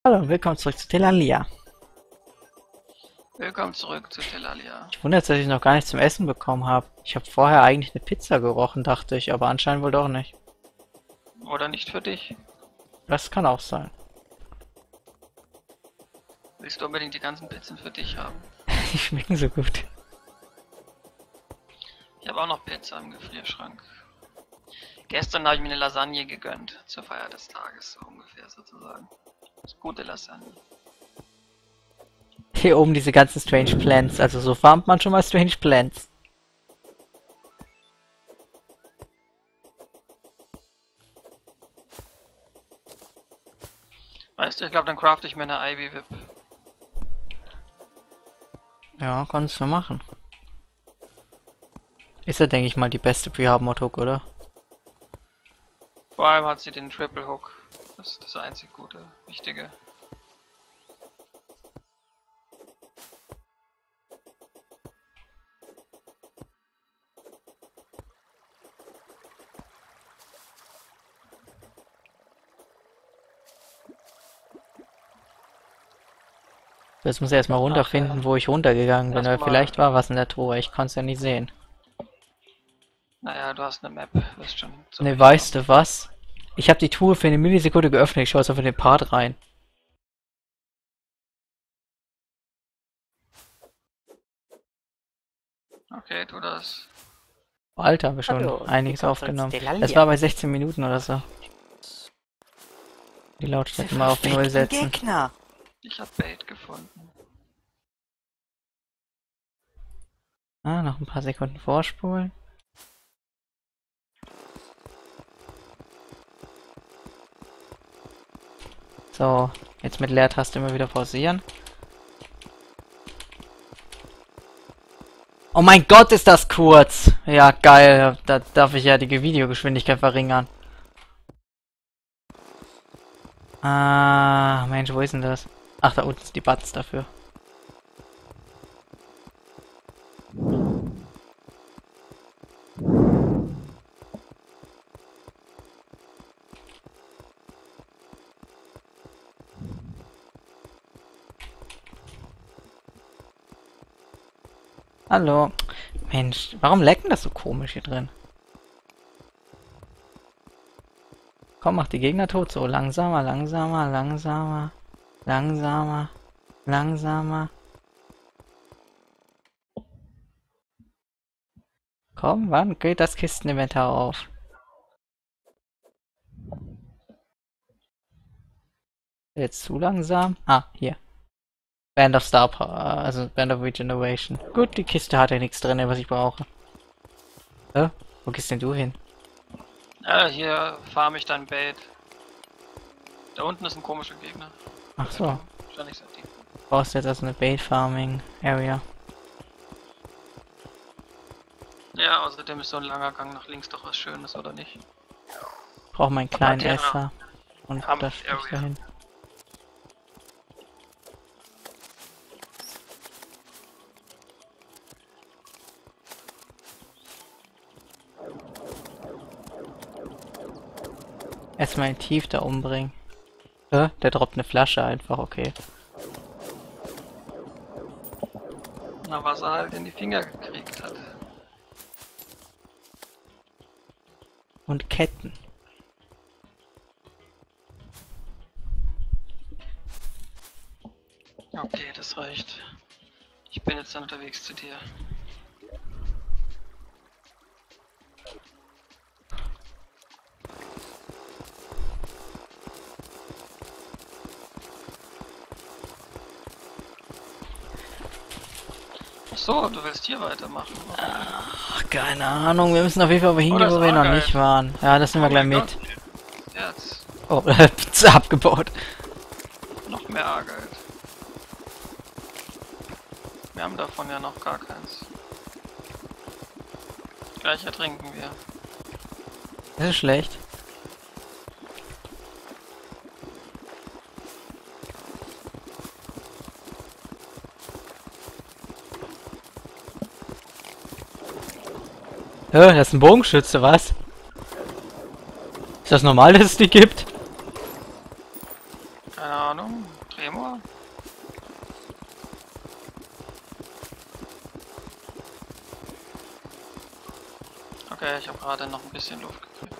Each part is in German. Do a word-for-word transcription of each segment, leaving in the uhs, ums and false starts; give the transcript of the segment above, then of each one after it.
Hallo und willkommen zurück zu Terraria. Willkommen zurück zu Terraria. Ich wundere, dass ich noch gar nichts zum Essen bekommen habe. Ich habe vorher eigentlich eine Pizza gerochen, dachte ich, aber anscheinend wohl doch nicht. Oder nicht für dich? Das kann auch sein. Willst du unbedingt die ganzen Pizzen für dich haben? Die schmecken so gut. Ich habe auch noch Pizza im Gefrierschrank. Gestern habe ich mir eine Lasagne gegönnt, zur Feier des Tages, so ungefähr sozusagen. Das ist gute Lasagne. Hier oben diese ganzen Strange Plants, also so farmt man schon mal Strange Plants. Weißt du, ich glaube, dann crafte ich mir eine Ivy Whip. Ja, kannst du machen. Ist ja, denke ich mal, die beste Pre-Hard-Mod-Hook, oder? Vor allem hat sie den Triple Hook. Das ist das einzig gute, wichtige. Jetzt muss ich erstmal runterfinden, wo ich runtergegangen bin, weil vielleicht war was in der Truhe, ich konnte es ja nicht sehen. Naja, du hast eine Map, wirst schon. So Ne, weißt du was? Ich habe die Truhe für eine Millisekunde geöffnet, ich schaue jetzt auf den Part rein. Okay, tu das. Alter, haben wir schon Hallo, einiges willkommen aufgenommen. zurück zu Terraria. Es war bei sechzehn Minuten oder so. Die Lautstärke mal auf null setzen. Gegner. Ich hab Bait gefunden. Ah, noch ein paar Sekunden vorspulen. So, jetzt mit Leertaste immer wieder pausieren. Oh mein Gott, ist das kurz! Ja, geil, da darf ich ja die Videogeschwindigkeit verringern. Ah, Mensch, wo ist denn das? Ach, da unten sind die Buttons dafür. Hallo. Mensch, warum lecken das so komisch hier drin? Komm, mach die Gegner tot. So, langsamer, langsamer, langsamer, langsamer, langsamer. Komm, wann geht das Kisteninventar auf? Jetzt zu langsam. Ah, hier. Band of Star Power, also Band of Regeneration. Gut, die Kiste hat ja nichts drin, was ich brauche. Hä? Wo gehst denn du hin? Ja, hier farm ich dein Bait. Da unten ist ein komischer Gegner. Ach so. Wahrscheinlich sind die. Brauchst jetzt also eine Bait Farming Area. Ja, außerdem ist so ein langer Gang nach links doch was Schönes, oder nicht? Brauch meinen kleinen Terra. Esser. Und Kampf da stehe ich Area. dahin. Erstmal den Tief da umbringen. Hä? Der droppt eine Flasche einfach, okay. Na, was er halt in die Finger gekriegt hat. Und Ketten. Okay, das reicht. Ich bin jetzt dann unterwegs zu dir. Ach so, du willst hier weitermachen. Okay. Ach, keine Ahnung, wir müssen auf jeden Fall wohin Oh, gehen, das wo ist wir noch Argyle. nicht waren. Ja, das nehmen wir Oh gleich mein mit. Gott. Jetzt. Oh, Pizza abgebaut. Noch mehr Argyle. Wir haben davon ja noch gar keins. Gleich ertrinken wir. Das ist schlecht. Hä, das ist ein Bogenschütze, was? Ist das normal, dass es die gibt? Keine Ahnung. Tremor? Okay, ich habe gerade noch ein bisschen Luft gekriegt.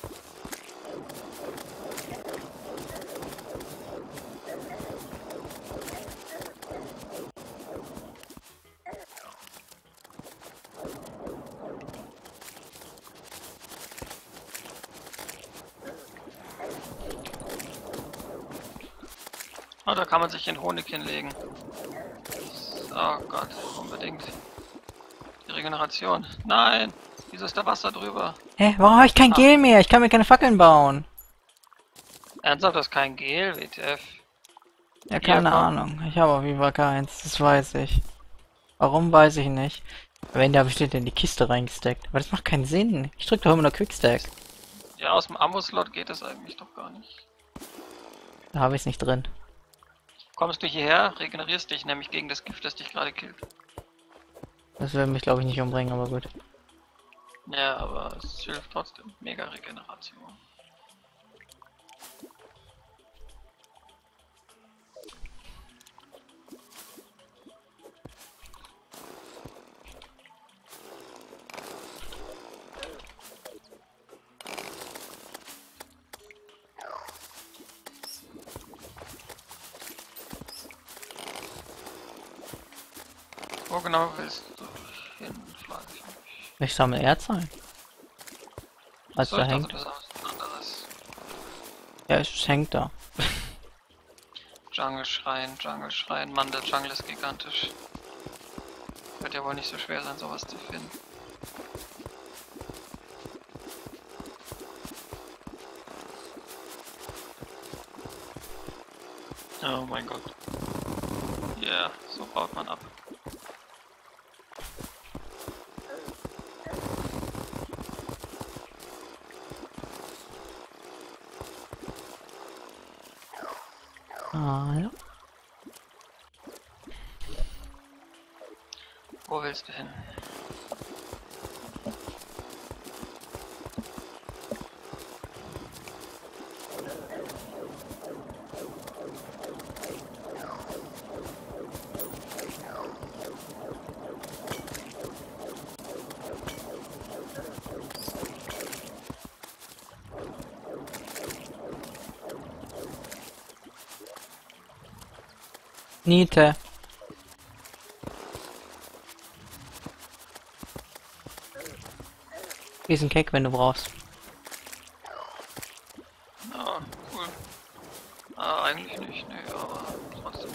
Oh, da kann man sich in Honig hinlegen. Oh Gott, unbedingt. Die Regeneration. Nein! Wieso ist da Wasser drüber? Hä, warum habe ich kein Ah. Gel mehr? Ich kann mir keine Fackeln bauen. Ernsthaft, das ist kein Gel, W T F. Ja, Hier, keine komm. Ahnung. Ich habe auf jeden Fall keins, das weiß ich. Warum, weiß ich nicht. Aber wenn da bestimmt in die Kiste reingesteckt. Aber das macht keinen Sinn. Ich drück doch immer nur Quickstack. Ja, aus dem Ammo-Slot geht das eigentlich doch gar nicht. Da habe ich es nicht drin. Kommst du hierher, regenerierst dich nämlich gegen das Gift, das dich gerade killt. Das würde mich, glaube ich, nicht umbringen, aber gut. Ja, aber es hilft trotzdem. Mega Regeneration. Wo genau willst du hin, frage ich mich. Ich sammle Erz ein. Was So, da ich dachte, hängt. du sagst ein anderes. Ja, es hängt da. Jungle Schrein, Jungle Schrein. Mann, der Jungle ist gigantisch. Wird ja wohl nicht so schwer sein, sowas zu finden. Oh mein Gott. Ja, yeah, so baut man ab. Ah, ja. Wo willst du hin? Niete. Hier ist ein Cake, wenn du brauchst. Ah, cool. Ah, eigentlich nicht, ne, aber trotzdem.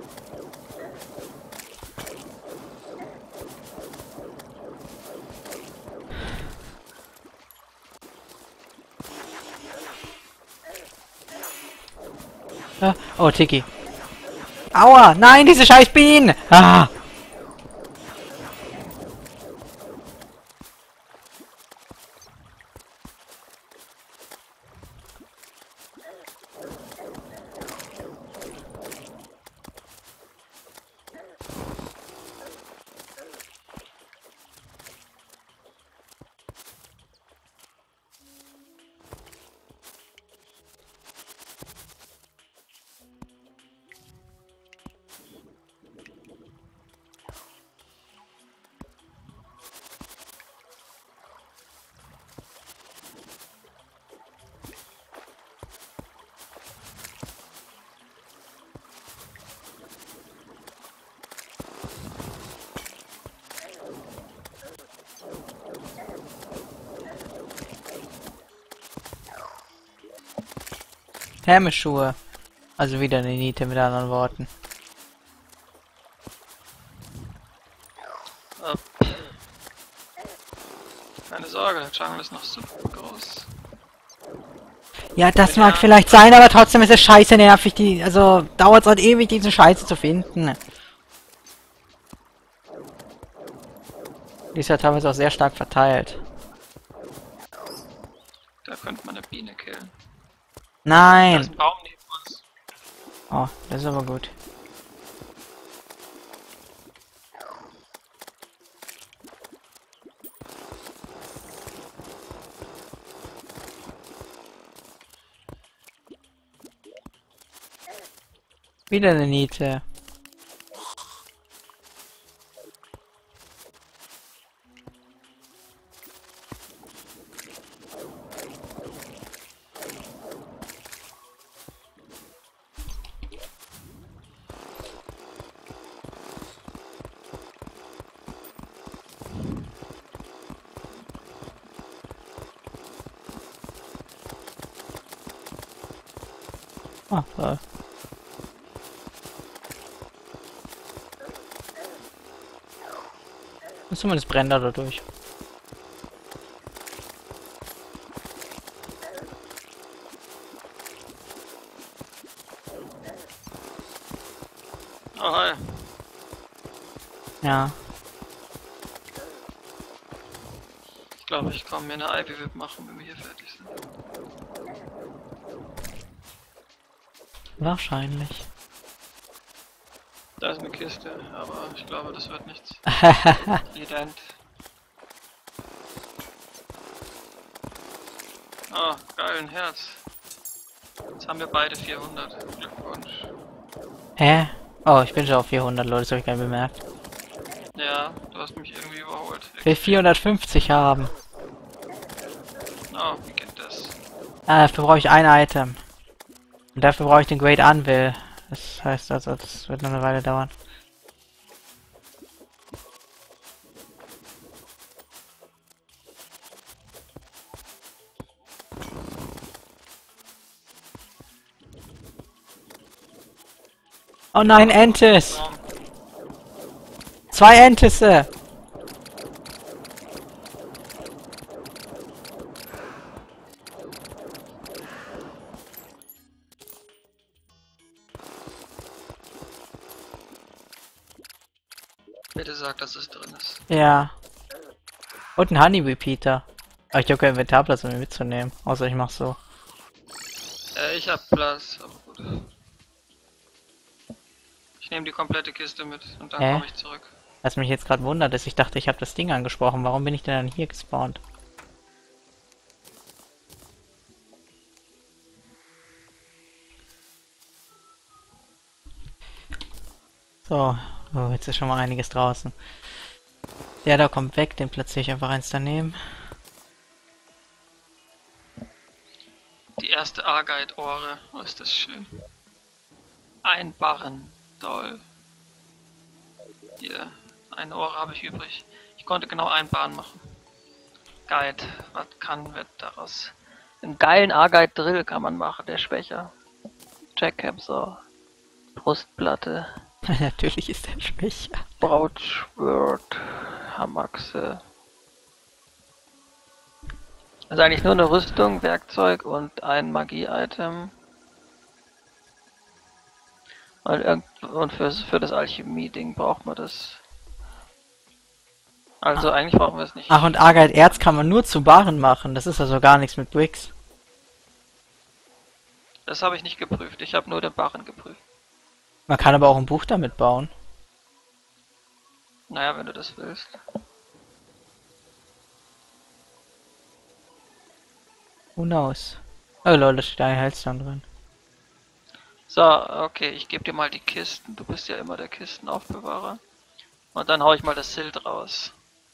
Ah, oh, Tiki. Aua! Nein, diese scheiß Bienen! Ah! Hermeschuhe. Also wieder eine Niete mit anderen Worten. Ah. Keine Sorge, der Jungle ist noch super groß. Ja, das Ja. mag vielleicht sein, aber trotzdem ist es scheiße nervig, die, also dauert es halt ewig, diese Scheiße zu finden. Die ist ja teilweise auch sehr stark verteilt. Da könnte man eine Biene killen. Da ist Nein! ein Baum neben uns. Oh, das ist aber gut. Wieder eine Niete. Ah, toll. Und zumindest brennt er dadurch. Oh, hi. Ja. Ich glaube, ich kann mir eine Ivy Whip machen, wenn wir hier fertig sind. Wahrscheinlich. Da ist eine Kiste, aber ich glaube, das wird nichts. Ident. Oh, geil, ein Herz. Jetzt haben wir beide vierhundert. Glückwunsch. Hä? Oh, ich bin schon auf vierhundert, Leute, das habe ich gar nicht bemerkt. Ja, du hast mich irgendwie überholt. Ich will vierhundertfünfzig haben. Oh, wie geht das? Ah, dafür brauche ich ein Item. Und dafür brauche ich den Great Anvil. Das heißt also, das wird noch eine Weile dauern. Oh nein, Entes! Zwei Entisse! Bitte sag, dass es drin ist. Ja. Und ein Honey Repeater. Aber ich habe keinen Inventarplatz, um ihn mitzunehmen. Außer ich mach so. Äh, ich hab Platz, aber gut. Ich nehme die komplette Kiste mit und dann Hä? komme ich zurück. Was mich jetzt gerade wundert, ist, ich dachte, ich habe das Ding angesprochen. Warum bin ich denn dann hier gespawnt? So. Oh, jetzt ist schon mal einiges draußen. Der da kommt weg, den platziere ich einfach eins daneben. Die erste Argite-Ohre. Oh, ist das schön. Ein Barren. Toll. Hier. Eine Ohre habe ich übrig. Ich konnte genau einen Barren machen. Guide. Was kann wird daraus? Einen geilen Argite-Drill kann man machen, der schwächer. Jackhammer. Brustplatte. Natürlich ist der schwächer. Brautschwert. Hamaxe. Also eigentlich nur eine Rüstung, Werkzeug und ein Magie-Item. Und, irgend- und für, für das Alchemie-Ding braucht man das. Also eigentlich brauchen wir es nicht. Ach, und Argite Erz kann man nur zu Barren machen. Das ist also gar nichts mit Bricks. Das habe ich nicht geprüft. Ich habe nur den Barren geprüft. Man kann aber auch ein Buch damit bauen. Naja, wenn du das willst. Who knows? Oh lol, da steht ein Heilstone drin. So, okay, ich gebe dir mal die Kisten. Du bist ja immer der Kistenaufbewahrer. Und dann hau ich mal das Silt raus.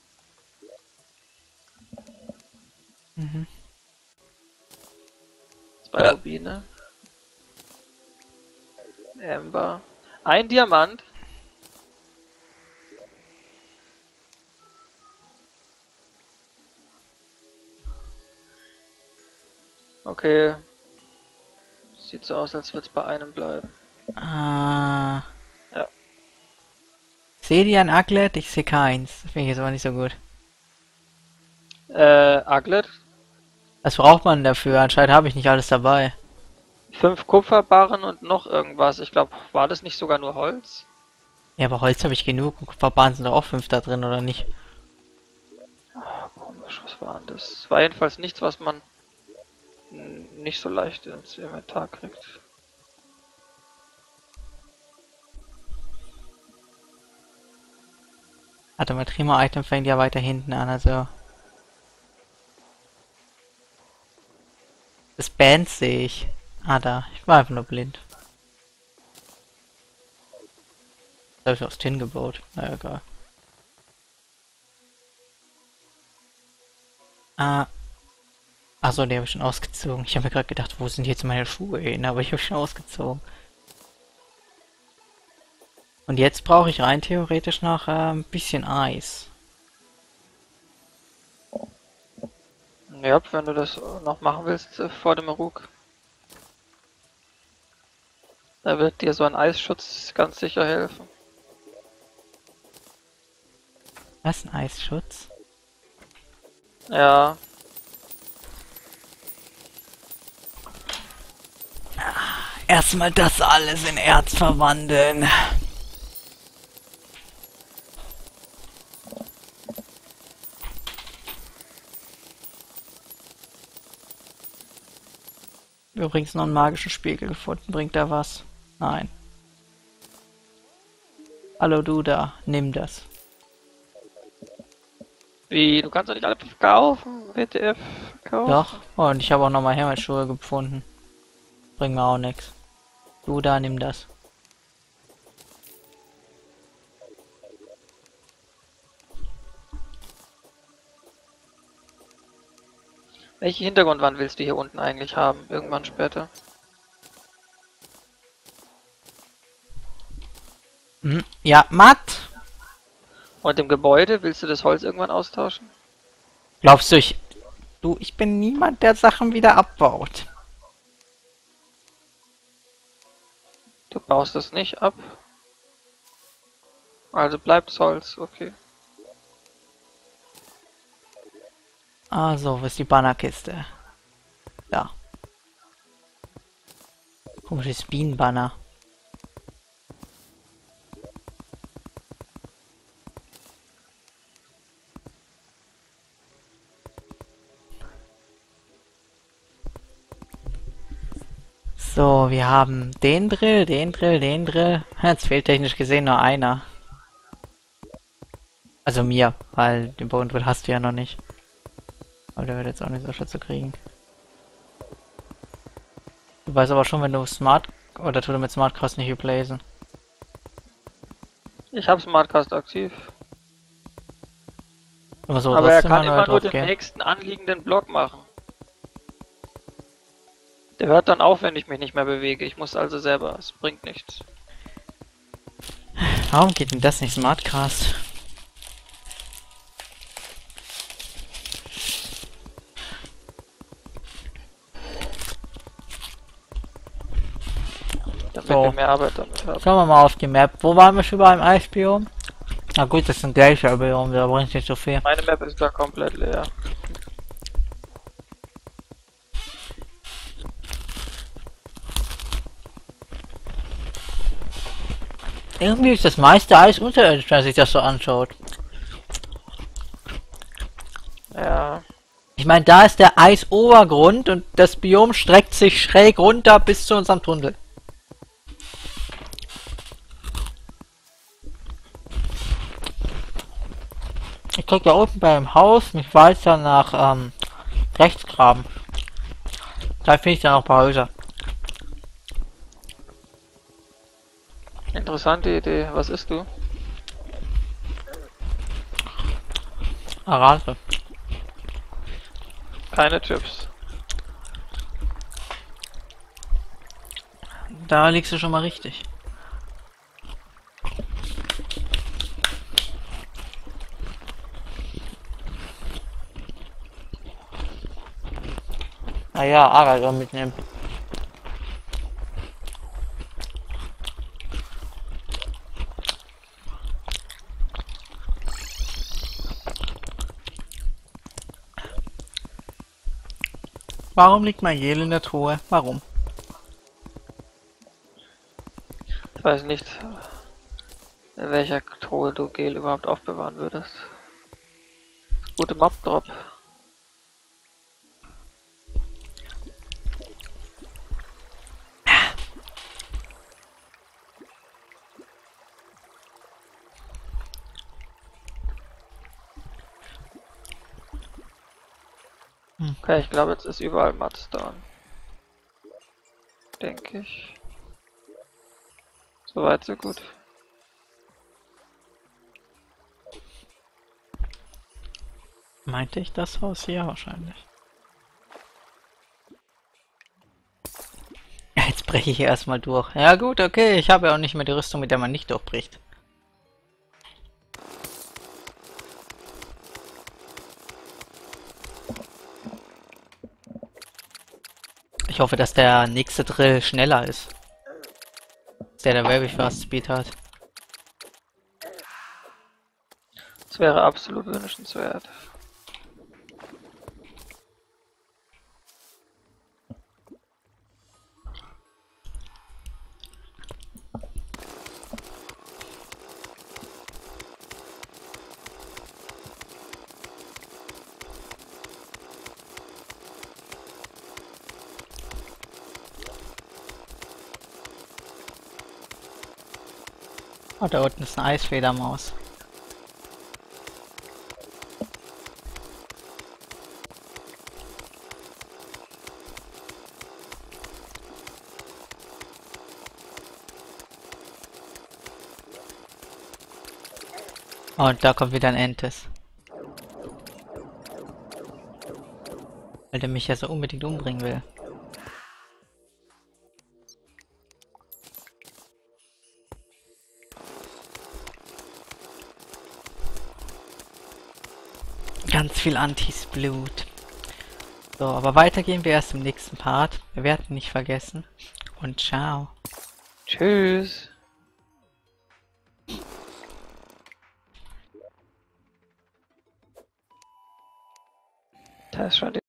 Mhm. Zwei Ja. Rubine. Ember. Ein Diamant. Okay. Sieht so aus, als würde es bei einem bleiben. Ah. Ja. Seht ihr ein Aglet? Ich sehe keins. Das finde ich jetzt aber nicht so gut. Äh, Aglet. Was braucht man dafür? Anscheinend habe ich nicht alles dabei. Fünf Kupferbarren und noch irgendwas. Ich glaube, war das nicht sogar nur Holz? Ja, aber Holz habe ich genug. Und Kupferbahnen sind doch auch fünf da drin, oder nicht? Ah, komisch, was war denn das? Es war jedenfalls nichts, was man n- nicht so leicht ins Inventar kriegt. Warte mal, Trima-Item fängt ja weiter hinten an, also... Das Band sehe ich. Ah, da. Ich war einfach nur blind. Da habe ich aus Tin gebaut. Na egal. Ah. Achso, die habe ich schon ausgezogen. Ich habe mir gerade gedacht, wo sind jetzt meine Schuhe hin? Aber ich habe schon ausgezogen. Und jetzt brauche ich rein theoretisch noch äh, ein bisschen Eis. Ja, wenn du das noch machen willst äh, vor dem Rug. Da wird dir so ein Eisschutz ganz sicher helfen. Was, ein Eisschutz? Ja. Erstmal das alles in Erz verwandeln. Übrigens noch einen magischen Spiegel gefunden. Bringt er was? Nein. Hallo du da, nimm das. Wie, du kannst doch nicht alle verkaufen? W T F kaufen? Doch. Oh, und ich habe auch nochmal Hermelschuhe gefunden. Bringt mir auch nichts. Du da, nimm das. Welche Hintergrundwand willst du hier unten eigentlich haben? Irgendwann später. Hm. Ja, matt. Und im Gebäude willst du das Holz irgendwann austauschen? Glaubst du, ich... Du, ich bin niemand, der Sachen wieder abbaut. Du baust das nicht ab. Also bleibt Holz, okay. Ah, so, wo ist die Bannerkiste? Da. Komisches Bienenbanner. So, wir haben den Drill, den Drill, den Drill. Jetzt fehlt technisch gesehen nur einer. Also mir, weil den Bodendrill hast du ja noch nicht. Aber der wird jetzt auch nicht so schwer zu kriegen. Du weißt aber schon, wenn du Smart... Oder tut er mit Smartcast nicht replacen? Ich habe Smartcast aktiv. Immer so Aber er trotzdem kann manuell immer nur drauf den gehen. nächsten anliegenden Block machen. Der hört dann auf, wenn ich mich nicht mehr bewege. Ich muss also selber. Es bringt nichts. Warum geht denn das nicht Smartcast? Damit So. wir mehr Arbeit damit haben. Schauen wir mal auf die Map. Wo waren wir schon beim Eisbiom? Na gut, das sind Glacier-Biom, da bringt nicht so viel. Meine Map ist da komplett leer. Irgendwie ist das meiste Eis unterirdisch, wenn man sich das so anschaut. Ja. Ich meine, da ist der Eisobergrund und das Biom streckt sich schräg runter bis zu unserem Tunnel. Ich krieg da unten beim Haus mich weiter nach ähm, rechts graben. Da finde ich dann auch ein paar Häuser. Interessante Idee. Was isst du? Arase. Keine Chips. Da liegst du schon mal richtig. Naja, Arase mitnehmen. Warum liegt mein Gel in der Truhe? Warum? Ich weiß nicht, in welcher Truhe du Gel überhaupt aufbewahren würdest. Gute Mob-Drop. Okay, ich glaube, jetzt ist überall Mudstone. Denke ich. Soweit, so gut. Meinte ich das Haus? Ja, wahrscheinlich. Ja, jetzt breche ich hier erstmal durch. Ja gut, okay, ich habe ja auch nicht mehr die Rüstung, mit der man nicht durchbricht. Ich hoffe, dass der nächste Drill schneller ist. Dass der der Very Fast Speed hat. Das wäre absolut wünschenswert. Oh, da unten ist eine Eisfledermaus. Und da kommt wieder ein Entes. Weil der mich ja so unbedingt umbringen will. Ganz viel Antis Blut. So, aber weiter gehen wir erst im nächsten Part. Wir werden nicht vergessen. Und ciao. Tschüss. Da ist schon